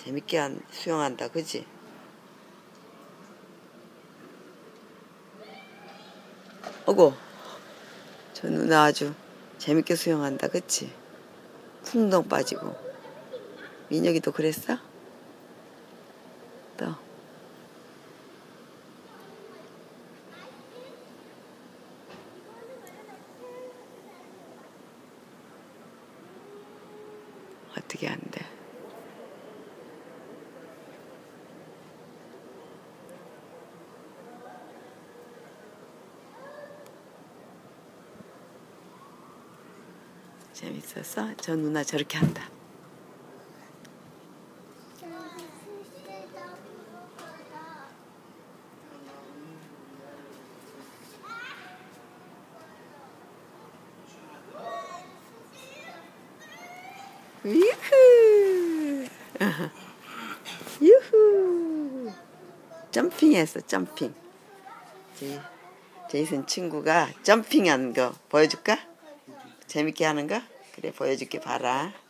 재밌게 수영한다, 그지? 어구, 저 누나 아주 재밌게 수영한다, 그치? 풍덩 빠지고. 민혁이도 그랬어? 또 어떻게 한대? 재밌었어? 저 누나 저렇게 한다. 유후! 유후! 점핑했어, 점핑. 제이슨 친구가 점핑한 거 보여줄까? 재밌게 하는 거? 그래, 보여줄게, 봐라.